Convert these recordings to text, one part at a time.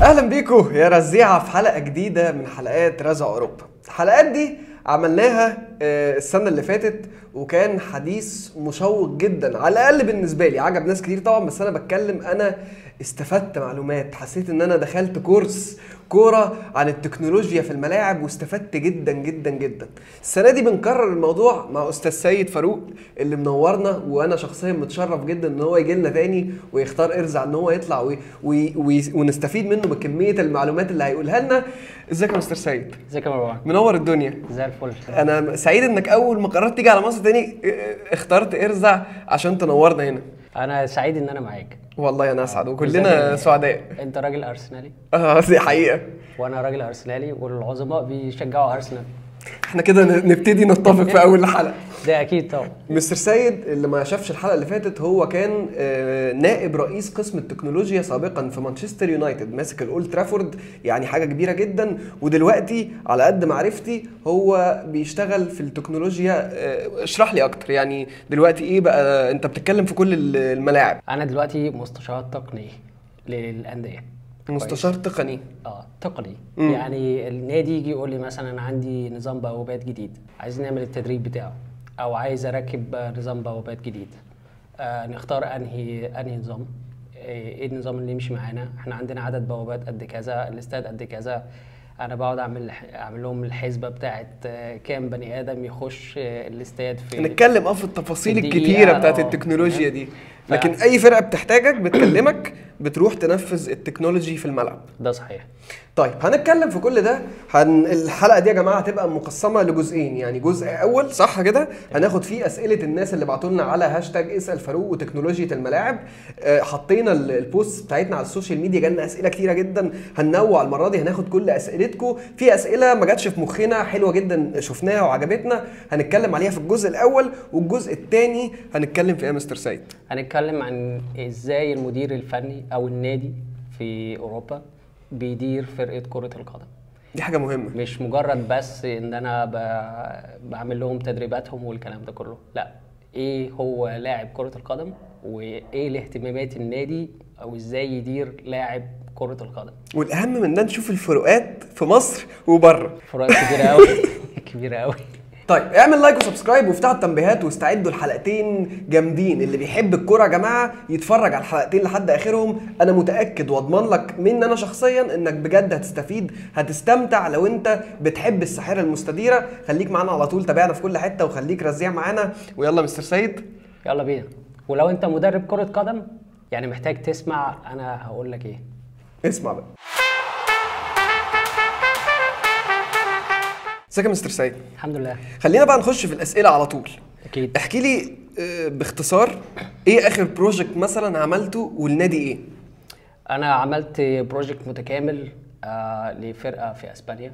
اهلا بيكم يا رزيعه في حلقه جديده من حلقات رزع اوروبا. الحلقات دي عملناها السنه اللي فاتت وكان حديث مشوق جدا، على الاقل بالنسبه لي. عجب ناس كتير طبعا، بس انا بتكلم انا استفدت معلومات، حسيت ان انا دخلت كورس كوره عن التكنولوجيا في الملاعب واستفدت جدا جدا جدا. السنه دي بنكرر الموضوع مع استاذ سيد فاروق اللي منورنا، وانا شخصيا متشرف جدا ان هو يجي لنا تاني ويختار ارزع ان هو يطلع ونستفيد منه بكميه المعلومات اللي هيقولها لنا. ازيك يا مستر سيد؟ ازيك يا مروان؟ منور الدنيا. زي الفل. انا سعيد انك اول ما قررت تيجي على مصر تاني اخترت ارزع عشان تنورنا هنا. انا سعيد ان انا معاك. والله انا اسعد وكلنا سعداء. انت راجل ارسنالي دي حقيقه. وانا راجل ارسنالي والعظماء بيشجعوا ارسنال. احنا كده نبتدي نتفق في اول حلقه. ده اكيد طبعا. مستر سيد اللي ما شافش الحلقه اللي فاتت، هو كان نائب رئيس قسم التكنولوجيا سابقا في مانشستر يونايتد، ماسك الاولد ترافورد، يعني حاجه كبيره جدا. ودلوقتي على قد معرفتي هو بيشتغل في التكنولوجيا. اشرح لي اكتر، يعني دلوقتي ايه بقى؟ انت بتتكلم في كل الملاعب. انا دلوقتي مستشار تقني للانديه. مستشار تقني؟ تقني. يعني النادي يجي يقول لي مثلا انا عندي نظام بوابات جديد، عايز نعمل التدريب بتاعه، او عايز اركب نظام بوابات جديد. نختار انهي نظام، ايه النظام اللي يمشي معانا. احنا عندنا عدد بوابات قد كذا، الاستاد قد كذا. انا بقعد اعمل لهم الحسبه بتاعت كام بني ادم يخش الاستاد. في نتكلم في التفاصيل الكتيره بتاعت التكنولوجيا دي، لكن اي فرقه بتحتاجك بتكلمك بتروح تنفذ التكنولوجي في الملعب. ده صحيح. طيب هنتكلم في كل ده. الحلقه دي يا جماعه هتبقى مقسمه لجزئين، يعني جزء اول صح كده هناخد فيه اسئله الناس اللي بعتوا لنا على هاشتاج اسال فاروق وتكنولوجيا الملاعب. حطينا البوست بتاعتنا على السوشيال ميديا، جالنا اسئله كتيره جدا. هننوع المره دي، هناخد كل اسئلتكم. في اسئله ما جاتش في مخنا حلوه جدا شفناها وعجبتنا، هنتكلم عليها في الجزء الاول. والجزء الثاني هنتكلم في ايه يا مستر سيد؟ هنتكلم عن ازاي المدير الفني او النادي في اوروبا بيدير فرقه كره القدم. دي حاجه مهمه، مش مجرد بس ان انا بعمل لهم تدريباتهم والكلام ده كله، لا، ايه هو لاعب كره القدم وايه الاهتمامات النادي او ازاي يدير لاعب كره القدم. والاهم من ده نشوف الفروقات في مصر وبره. فروقات كبيره قوي. كبيره قوي. طيب اعمل لايك وسبسكرايب وافتحوا التنبيهات واستعدوا الحلقتين جامدين. اللي بيحب الكوره يا جماعه يتفرج على الحلقتين لحد اخرهم. انا متاكد واضمن لك مني انا شخصيا انك بجد هتستفيد، هتستمتع. لو انت بتحب الساحره المستديره خليك معانا على طول، تابعنا في كل حته وخليك رزيع معانا. ويلا مستر سيد يلا بينا. ولو انت مدرب كره قدم يعني محتاج تسمع انا هقول لك ايه. اسمع بقى. ازيك يا مستر سيد؟ الحمد لله. خلينا بقى نخش في الاسئله على طول. اكيد. احكي لي باختصار ايه اخر بروجكت مثلا عملته والنادي ايه؟ انا عملت بروجكت متكامل لفرقه في اسبانيا.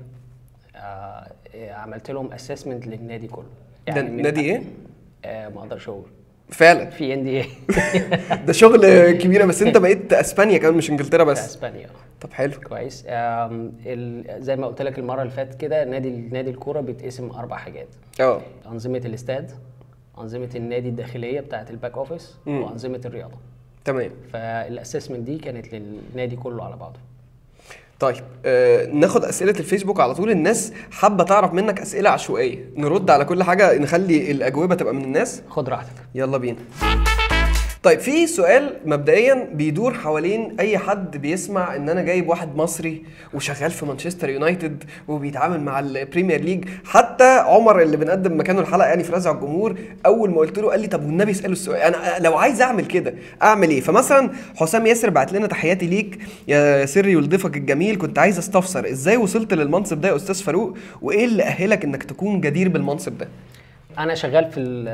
عملت لهم اسسمنت للنادي كله. يعني نادي ايه؟ ما اقدرش اقول فعلا في NDA. ده شغل كبيره. بس انت بقيت اسبانيا كمان مش انجلترا بس؟ في اسبانيا. طب حلو كويس. زي ما قلت لك المره اللي فاتت كده، نادي الكوره بيتقسم 4 حاجات. انظمه الاستاد، انظمه النادي الداخليه بتاعه الباك اوفيس، وانظمه الرياضه. تمام. فالاسسمنت دي كانت للنادي كله على بعضه. طيب ناخد اسئله الفيسبوك على طول. الناس حابه تعرف منك اسئله عشوائيه، نرد على كل حاجه، نخلي الاجوبه تبقى من الناس. خد راحتك. يلا بينا. طيب في سؤال مبدئيا بيدور حوالين اي حد بيسمع ان انا جايب واحد مصري وشغال في مانشستر يونايتد وبيتعامل مع البريمير ليج. حتى عمر اللي بنقدم مكانه الحلقه يعني في رزع الجمهور، اول ما قلت له قال لي طب والنبي اساله السؤال، انا لو عايز اعمل كده اعمل ايه؟ فمثلا حسام ياسر بعت لنا تحياتي ليك يا سري ولضيفك الجميل، كنت عايز استفسر ازاي وصلت للمنصب ده يا استاذ فاروق، وايه اللي اهلك انك تكون جدير بالمنصب ده؟ انا شغال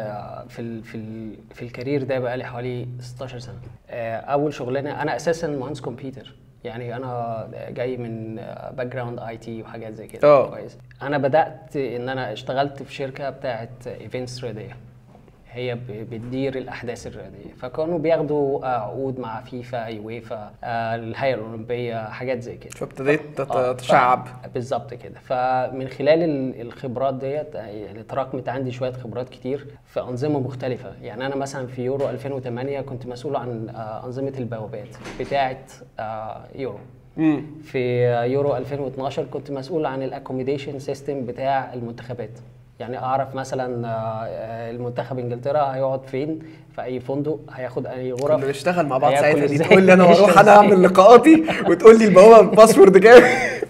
في الكارير ده بقالي حوالي 16 سنه. اول شغلانه انا اساسا مهندس كمبيوتر، يعني انا جاي من باك جراوند IT وحاجات زي كده. كويس. انا بدات ان انا اشتغلت في شركه بتاعه ايفنتس رياضيه، هي بتدير الاحداث الرياضيه، فكانوا بياخدوا عقود مع فيفا، يويفا، الهيئه الاولمبيه، حاجات زي كده. فابتديت تشعب. بالظبط كده. فمن خلال الخبرات ديت يعني تراكمت عندي شويه خبرات كتير في انظمه مختلفه. يعني انا مثلا في يورو 2008 كنت مسؤول عن انظمه البوابات بتاعه يورو. في يورو 2012 كنت مسؤول عن الاكوميديشن سيستم بتاع المنتخبات. يعني اعرف مثلا المنتخب انجلترا هيقعد فين في اي فندق، هياخد اي غرف، كنا بنشتغل مع بعض هياكل ساعتها. دي إزاي، تقول لي انا هيشرب هروح انا إزاي. اعمل لقاءاتي وتقول لي البوابه باسورد كام.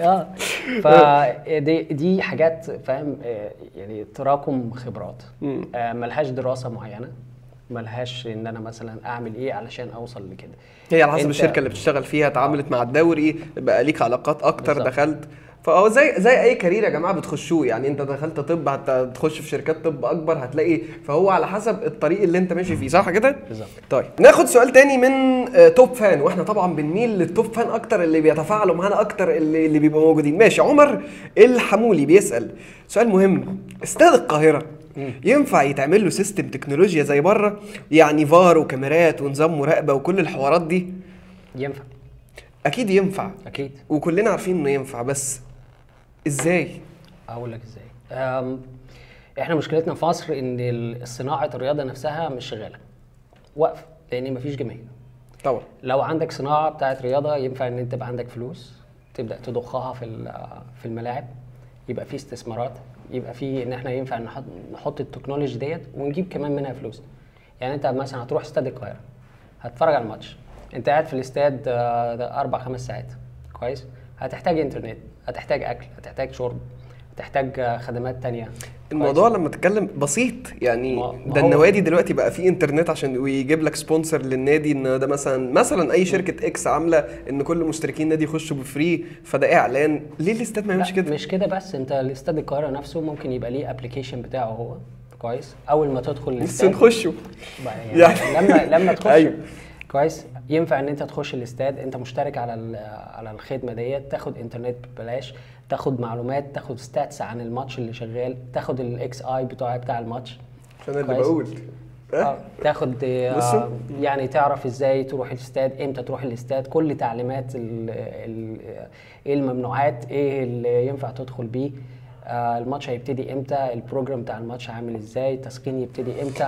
فدي حاجات فاهم، يعني تراكم خبرات، ملهاش دراسه معينه، ملهاش ان انا مثلا اعمل ايه علشان اوصل لكده. هي على حسب الشركه اللي بتشتغل فيها، اتعاملت مع الدوري بقى ليك علاقات اكتر، بالزبط. دخلت. فهو زي اي كارير يا جماعه بتخشوه. يعني انت دخلت طب هتخش في شركات طب اكبر هتلاقي، فهو على حسب الطريق اللي انت ماشي فيه، صح كده؟ بالظبط. طيب ناخد سؤال تاني من توب فان، واحنا طبعا بنميل للتوب فان اكتر، اللي بيتفاعلوا معانا اكتر، اللي بيبقوا موجودين. ماشي، عمر الحمولي بيسال سؤال مهم: استاد القاهره ينفع يتعمل له سيستم تكنولوجيا زي بره؟ يعني فار وكاميرات ونظام مراقبه وكل الحوارات دي؟ ينفع، اكيد ينفع، اكيد، وكلنا عارفين انه ينفع، بس ازاي؟ اقول لك ازاي. احنا مشكلتنا في مصر ان صناعه الرياضه نفسها مش شغاله، واقفه، لان مفيش جماهير. طبعا لو عندك صناعه بتاعت رياضه ينفع ان انت يبقى عندك فلوس تبدا تضخها في الملاعب، يبقى في استثمارات، يبقى في ان احنا ينفع نحط التكنولوجي ديت ونجيب كمان منها فلوس. يعني انت مثلا هتروح استاد القاهره، هتتفرج على الماتش، انت قاعد في الاستاد 4-5 ساعات، كويس؟ هتحتاج انترنت، هتحتاج اكل، هتحتاج شرب، هتحتاج خدمات تانية. الموضوع لما تتكلم بسيط يعني. ما ده هو النوادي دلوقتي بقى فيه انترنت عشان ويجيب لك سبونسر للنادي، ان ده مثلا اي شركه اكس عامله ان كل مشتركين نادي يخشوا بفري، فده اعلان. ليه الاستاد ما يعملش كده؟ مش كده بس، انت الاستاد القاهره نفسه ممكن يبقى ليه ابلكيشن بتاعه هو، كويس؟ اول ما تدخل بس الاستاد نخشوا يعني لما تخش أيوه. كويس، ينفع ان انت تخش الاستاد، انت مشترك على الخدمه ديت، تاخد انترنت ببلاش، تاخد معلومات، تاخد ستاتس عن الماتش اللي شغال، تاخد الاكس اي بتاع الماتش، انا اللي كويس؟ بقول تاخد بصوا. يعني تعرف ازاي تروح الاستاد، امتى تروح الاستاد، كل تعليمات ايه الممنوعات، ايه اللي ينفع تدخل بيه، الماتش هيبتدي امتى، البروجرام بتاع الماتش عامل ازاي، التسخين يبتدي امتى،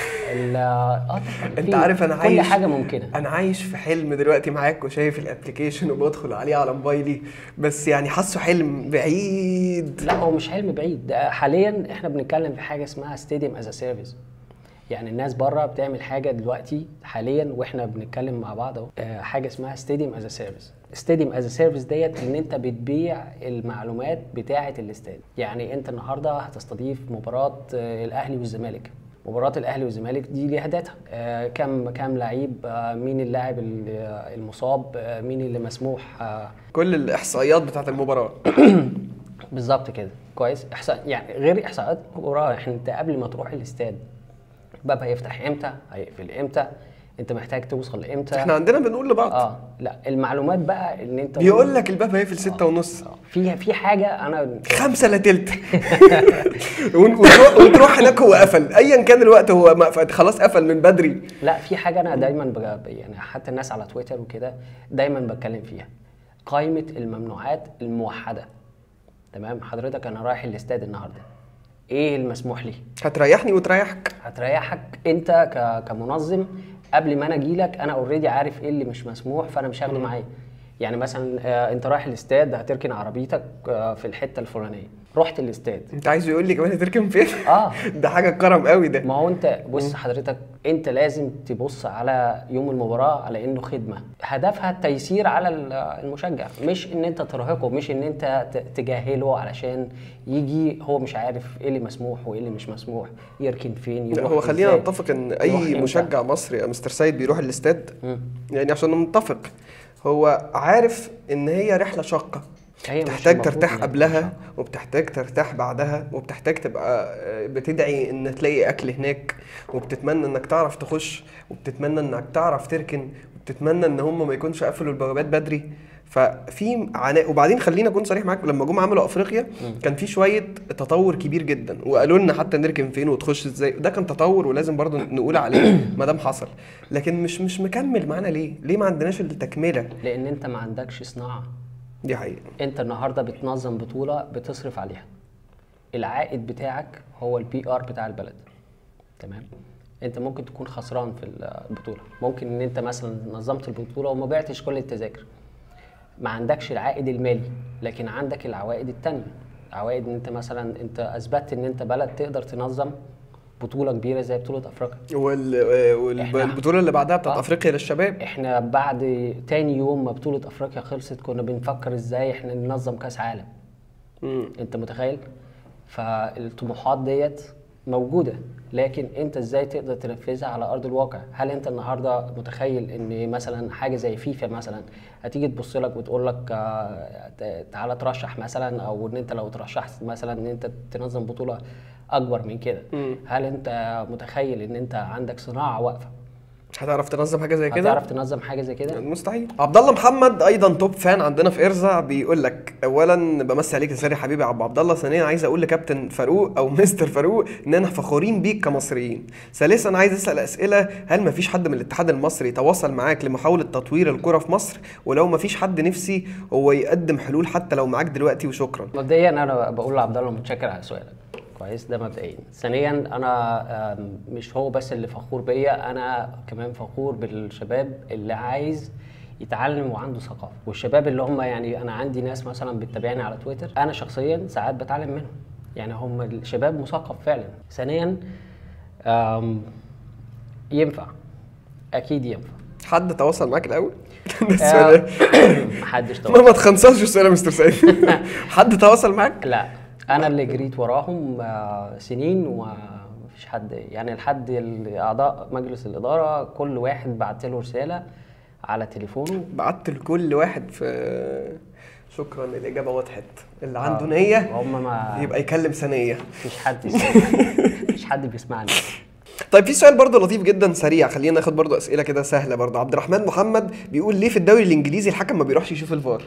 انت عارف انا كل حاجه ممكنه. انا عايش في حلم دلوقتي معاك، وشايف الابلكيشن وبدخل عليه على موبايلي، بس يعني حاسه حلم بعيد. لا هو مش حلم بعيد، ده حاليا احنا بنتكلم في حاجه اسمها ستاديوم از سيرفيس. يعني الناس بره بتعمل حاجه دلوقتي حاليا واحنا بنتكلم مع بعض اهو، حاجه اسمها ستاديوم از سيرفيس. ستاديوم از سيرفيس ديت ان انت بتبيع المعلومات بتاعه الاستاد. يعني انت النهارده هتستضيف مباراه الاهلي والزمالك، مباراه الاهلي والزمالك دي ليها داتا، كم لعيب، مين اللاعب المصاب، مين اللي مسموح، كل الاحصائيات بتاعه المباراه. بالظبط كده، كويس؟ يعني غير احصائيات المباراه، انت قبل ما تروح الاستاد الباب هيفتح امتى، هيقفل امتى، انت محتاج توصل امتى. احنا عندنا بنقول لبعض لا المعلومات بقى ان انت بيقول لك الباب هيقفل 6:30. في حاجه انا 5 إلا تلت وتروح هناك هو قفل، ايا كان الوقت هو خلاص قفل من بدري. لا في حاجه انا دايما يعني حتى الناس على تويتر وكده دايما بتكلم فيها، قائمه الممنوعات الموحده. تمام حضرتك، انا رايح الاستاد النهارده، ايه المسموح لي؟ هتريحني وتريحك. هتريحك انت كمنظم. قبل ما انا اجيلك انا اوريدي عارف ايه اللي مش مسموح، فانا مش هاخده معايا. يعني مثلا انت رايح الاستاد، هتركن عربيتك في الحته الفلانيه، رحت الاستاد، انت عايز يقول لي كمان هتركن فين؟ اه ده حاجه كرم قوي ده. ما هو انت بص حضرتك، انت لازم تبص على يوم المباراه على انه خدمه، هدفها التيسير على المشجع، مش ان انت ترهقه، مش ان انت تجاهله علشان يجي هو مش عارف ايه اللي مسموح وايه اللي مش مسموح، يركن فين، يروح. هو خلينا نتفق ان اي مشجع مصري يا مستر سيد بيروح الاستاد، يعني عشان نتفق، هو عارف ان هي رحله شاقه، بتحتاج ترتاح قبلها، وبتحتاج ترتاح بعدها، وبتحتاج تبقى بتدعي ان تلاقي اكل هناك، وبتتمنى انك تعرف تخش، وبتتمنى انك تعرف تركن، وبتتمنى ان هم ما يكونش قفلوا البوابات بدري. ففي عناء. وبعدين خلينا اكون صريح معاك، لما جم عملوا افريقيا كان في شويه تطور كبير جدا، وقالوا لنا حتى نركن فين وتخش ازاي، ده كان تطور ولازم برضو نقول عليه ما دام حصل. لكن مش مكمل معانا ليه ما عندناش التكمله؟ لان انت ما عندكش صناعه. دي حقيقة. انت النهارده بتنظم بطوله بتصرف عليها، العائد بتاعك هو البي ار بتاع البلد. تمام، انت ممكن تكون خسران في البطوله، ممكن ان انت مثلا نظمت البطوله وما بعتش كل التذاكر، ما عندكش العائد المالي، لكن عندك العوائد التانية. عوائد ان انت مثلا انت اثبتت ان انت بلد تقدر تنظم بطوله كبيره زي بطوله افريقيا. والبطوله اللي بعدها بتاعت افريقيا للشباب، احنا بعد تاني يوم ما بطوله افريقيا خلصت كنا بنفكر ازاي احنا ننظم كاس عالم. انت متخيل؟ فالطموحات ديت موجوده، لكن انت ازاي تقدر تنفذها على ارض الواقع؟ هل انت النهارده متخيل ان مثلا حاجه زي فيفا مثلا هتيجي تبص لك وتقول لك تعالى ترشح مثلا، او ان انت لو ترشحت مثلا ان انت تنظم بطوله اكبر من كده، هل انت متخيل ان انت عندك صناعه واقفه هتعرف تنظم حاجه زي كده؟ هتعرف تنظم حاجه زي كده؟ مستحيل. عبد الله محمد ايضا توب فان عندنا في ارزع بيقول لك: اولا بمسي عليك يا ساري حبيبي يا عبد الله، ثانيا عايز اقول لكابتن فاروق او مستر فاروق اننا فخورين بيك كمصريين، ثالثا عايز اسال اسئله: هل مفيش حد من الاتحاد المصري تواصل معاك لمحاوله تطوير الكره في مصر؟ ولو مفيش حد نفسي هو يقدم حلول حتى لو معاك دلوقتي، وشكرا. مبدئيا انا بقول لعبد الله متشكر على سؤالك، كويس، ده مبدئيا. ثانيا انا مش هو بس اللي فخور بيا، انا كمان فخور بالشباب اللي عايز يتعلم وعنده ثقافه، والشباب اللي هم يعني انا عندي ناس مثلا بتتابعني على تويتر انا شخصيا ساعات بتعلم منهم، يعني هم الشباب مثقف فعلا. ثانيا ينفع، اكيد ينفع. حد تواصل معاك الاول؟ محدش تواصل. ما تخنصرش السؤال يا مستر سعيد. حد تواصل معاك؟ لا، انا اللي جريت وراهم سنين ومفيش حد، يعني لحد اعضاء مجلس الاداره كل واحد بعت له رساله على تليفونه. بعت لكل واحد في شكرا، الاجابه وضحت. اللي عنده نيه هم ما يبقى يكلم ثانيه. مفيش حد بيسمعني. طيب في سؤال برضه لطيف جدا سريع، خلينا ناخد برضه اسئله كده سهله برضه. عبد الرحمن محمد بيقول: ليه في الدوري الانجليزي الحكم ما بيروحش يشوف الفار؟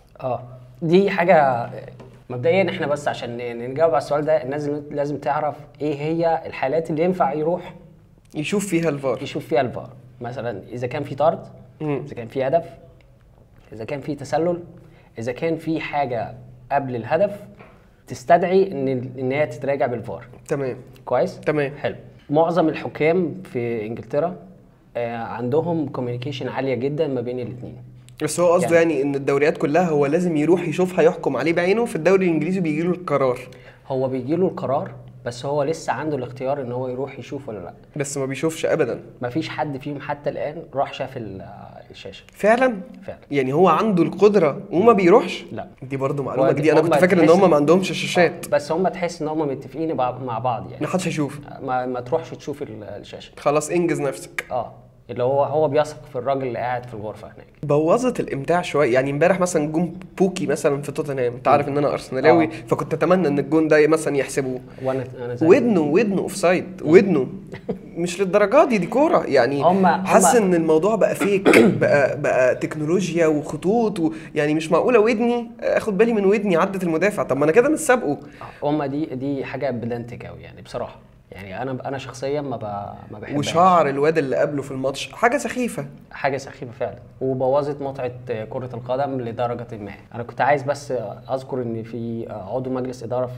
دي حاجه مبدئيا احنا بس عشان نجاوب على السؤال ده الناس لازم تعرف ايه هي الحالات اللي ينفع يروح يشوف فيها الفار. مثلا اذا كان في طرد، اذا كان في هدف، اذا كان في تسلل، اذا كان في حاجه قبل الهدف تستدعي ان هي تتراجع بالفار. تمام، كويس، تمام، حلو. معظم الحكام في انجلترا عندهم كوميونيكيشن عاليه جدا ما بين الاثنين. بس هو قصده يعني ان الدوريات كلها هو لازم يروح يشوفها يحكم عليه بعينه، في الدوري الانجليزي بيجيله القرار. هو بيجيله القرار بس هو لسه عنده الاختيار ان هو يروح يشوف ولا لا. بس ما بيشوفش ابدا. ما فيش حد فيهم حتى الان راح شاف الشاشه. فعلا يعني هو عنده القدره وما بيروحش؟ لا، دي برضو معلومه جديده، انا كنت فاكر ان هم ما عندهمش شاشات. بس هم تحس ان هم متفقين مع بعض، يعني ما حدش يشوف، ما تروحش تشوف الشاشه، خلاص انجز نفسك. اللي هو بيثق في الراجل اللي قاعد في الغرفه هناك. بوظت الامتاع شويه، يعني امبارح مثلا جون بوكي مثلا في توتنهام، انت عارف ان انا ارسنالي، فكنت اتمنى ان الجون ده مثلا يحسبوه. وانا ودنه اوفسايد، ودنه مش للدرجه دي كوره يعني. حاسس ان الموضوع بقى فيك، بقى تكنولوجيا وخطوط يعني مش معقوله ودني اخد بالي من ودني عدت المدافع. طب ما انا كده مش سابقه. دي حاجه بلانتك قوي يعني بصراحه، يعني انا شخصيا ما بحبهاش. وشعر الواد اللي قبله في الماتش حاجه سخيفه فعلا، وبوظت متعه كره القدم لدرجه ما. انا كنت عايز بس اذكر ان في عضو مجلس اداره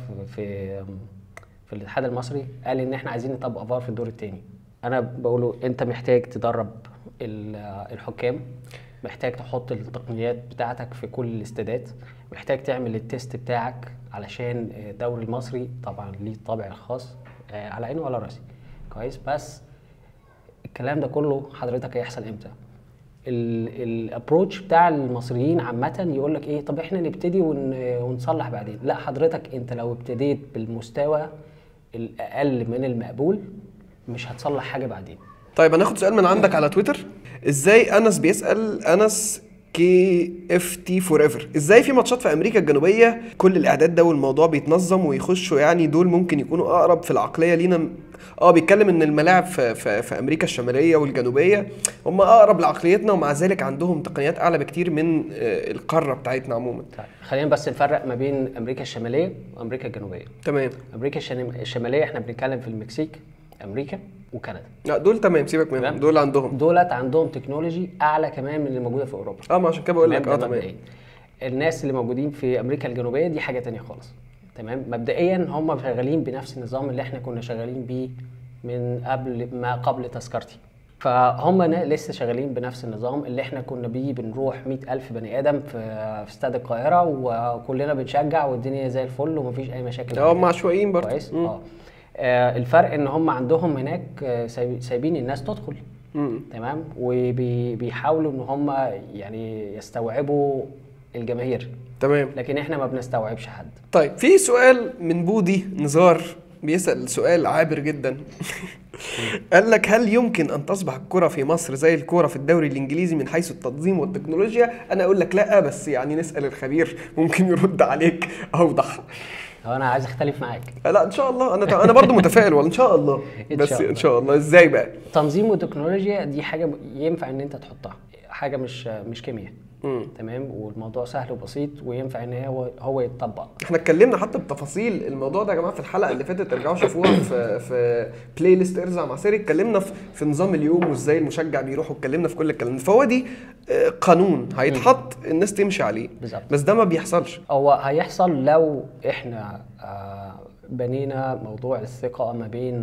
في الاتحاد المصري قال ان احنا عايزين نطبق فار في الدور الثاني. انا بقوله انت محتاج تدرب الحكام، محتاج تحط التقنيات بتاعتك في كل الاستادات، محتاج تعمل التيست بتاعك علشان الدوري المصري طبعا ليه الطابع الخاص على عيني وعلى راسي، كويس. بس الكلام ده كله حضرتك هيحصل امتى؟ الابروتش بتاع المصريين عامه يقول لك ايه، طب احنا نبتدي ونصلح بعدين. لا حضرتك، انت لو ابتديت بالمستوى الاقل من المقبول مش هتصلح حاجه بعدين. طيب هناخد سؤال من عندك على تويتر. ازاي انس بيسال، انس KFT forever، ازاي في ماتشات في امريكا الجنوبيه كل الاعداد ده والموضوع بيتنظم ويخشوا، يعني دول ممكن يكونوا اقرب في العقليه لينا. بيتكلم ان الملاعب في امريكا الشماليه والجنوبيه هم اقرب لعقليتنا، ومع ذلك عندهم تقنيات اعلى بكتير من القاره بتاعتنا عموما. طيب خلينا بس نفرق ما بين امريكا الشماليه وامريكا الجنوبيه. تمام. امريكا الشماليه احنا بنتكلم في المكسيك، امريكا وكندا. لا دول تمام، سيبك منهم، دول عندهم تكنولوجي اعلى كمان من اللي موجوده في اوروبا. ما عشان كده بقول لك تمام. الناس اللي موجودين في امريكا الجنوبيه دي حاجه تانية خالص. تمام. مبدئيا هم شغالين بنفس النظام اللي احنا كنا شغالين بيه من قبل تذكرتي. فهم لسه شغالين بنفس النظام اللي احنا كنا بيه، بنروح 100,000 بني ادم في استاد القاهره وكلنا بنشجع والدنيا زي الفل ومفيش اي مشاكل. هم عشوائيين برضه. كويس. الفرق ان هم عندهم هناك سايبين الناس تدخل. تمام. وبيحاولوا ان هم يعني يستوعبوا الجماهير. تمام. لكن احنا ما بنستوعبش حد. طيب في سؤال من بودي نزار بيسأل سؤال عابر جدا. قال لك هل يمكن ان تصبح الكرة في مصر زي الكرة في الدوري الانجليزي من حيث التنظيم والتكنولوجيا؟ انا اقول لك لا، بس يعني نسأل الخبير ممكن يرد عليك اوضح. انا عايز اختلف معاك. لا ان شاء الله، انا برضو متفائل والله ان شاء الله. بس ان شاء الله. ازاي بقى؟ تنظيم وتكنولوجيا دي حاجة ينفع ان انت تحطها، حاجة مش كيمياء. تمام. والموضوع سهل وبسيط وينفع ان هو يتطبق. احنا اتكلمنا حتى بتفاصيل الموضوع ده يا جماعه في الحلقه اللي فاتت، ارجعوا شوفوها في بلاي ليست ارزع مع سيري. اتكلمنا في نظام اليوم وازاي المشجع بيروح، واتكلمنا في كل الكلام ده. فهو دي قانون هيتحط الناس تمشي عليه بالزبط. بس ده ما بيحصلش. هو هيحصل لو احنا بنينا موضوع الثقه ما بين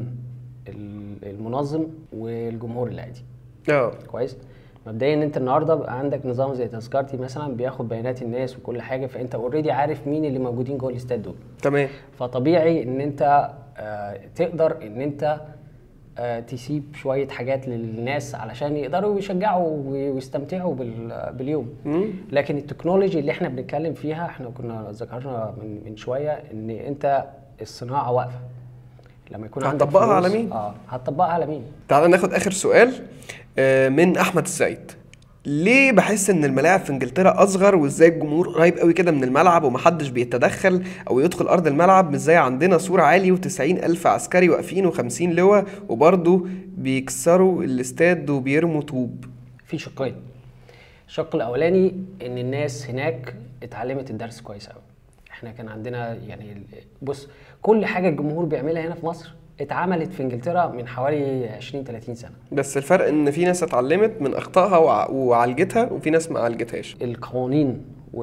المنظم والجمهور العادي. كويس. مبدئيا انت النهارده بقى عندك نظام زي تذكرتي مثلا بياخد بيانات الناس وكل حاجه، فانت اوريدي عارف مين اللي موجودين جوه الاستاد دول. تمام. فطبيعي ان انت تقدر ان انت تسيب شويه حاجات للناس علشان يقدروا يشجعوا ويستمتعوا باليوم. لكن التكنولوجي اللي احنا بنتكلم فيها، احنا كنا ذكرنا من شويه ان انت الصناعه واقفه. لما يكون عندك هتطبقها على مين؟ هتطبقها على مين؟ تعال ناخد اخر سؤال من احمد السيد. ليه بحس ان الملاعب في انجلترا اصغر، وازاي الجمهور قريب قوي كده من الملعب ومحدش بيتدخل او يدخل ارض الملعب، مش زي عندنا سور عالي و90,000 عسكري واقفين و50 لواء وبرضه بيكسروا الاستاد وبيرموا طوب؟ في شقين. الشق الاولاني ان الناس هناك اتعلمت الدرس كويس قوي. احنا كان عندنا يعني بص، كل حاجه الجمهور بيعملها هنا في مصر اتعملت في انجلترا من حوالي 20-30 سنه. بس الفرق ان في ناس اتعلمت من اخطائها وعالجتها، وفي ناس ما عالجتهاش. القوانين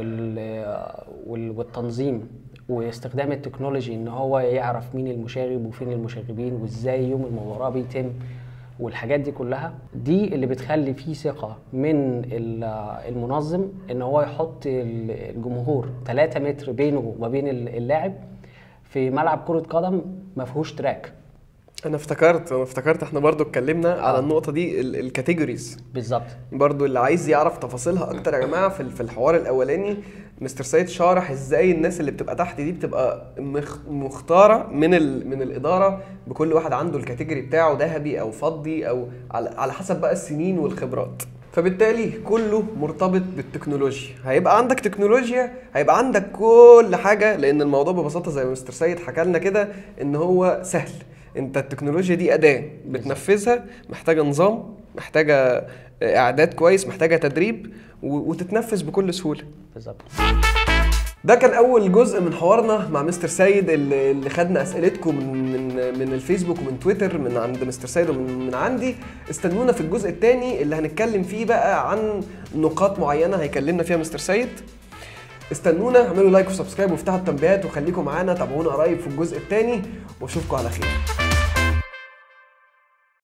والتنظيم واستخدام التكنولوجي ان هو يعرف مين المشاغب وفين المشاغبين وازاي يوم المباراه بيتم، والحاجات دي كلها دي اللي بتخلي فيه ثقه من المنظم ان هو يحط الجمهور 3 متر بينه وما بين اللاعب في ملعب كرة قدم ما فيهوش تراك. انا افتكرت احنا برضو اتكلمنا على النقطة دي، الكاتيجوريز بالظبط. برضو اللي عايز يعرف تفاصيلها اكتر يا جماعة في الحوار الاولاني مستر سيد شارح ازاي الناس اللي بتبقى تحت دي بتبقى مختارة من الادارة، بكل واحد عنده الكاتيجوري بتاعه ذهبي او فضي او على حسب بقى السنين والخبرات. فبالتالي كله مرتبط بالتكنولوجيا. هيبقى عندك تكنولوجيا هيبقى عندك كل حاجة، لان الموضوع ببساطة زي ما مستر سيد حكى لنا كده ان هو سهل. انت التكنولوجيا دي أداة بتنفذها، محتاجة نظام، محتاجة اعداد كويس، محتاجة تدريب وتتنفذ بكل سهولة. بالظبط. ده كان اول جزء من حوارنا مع مستر سيد اللي خدنا اسئلتكم من الفيسبوك ومن تويتر، من عند مستر سيد ومن عندي. استنونا في الجزء الثاني اللي هنتكلم فيه بقى عن نقاط معينة هيكلمنا فيها مستر سيد. استنونا، اعملوا لايك وسبسكرايب وافتحوا التنبيهات وخليكم معانا. تابعونا قريب في الجزء الثاني واشوفكم على خير.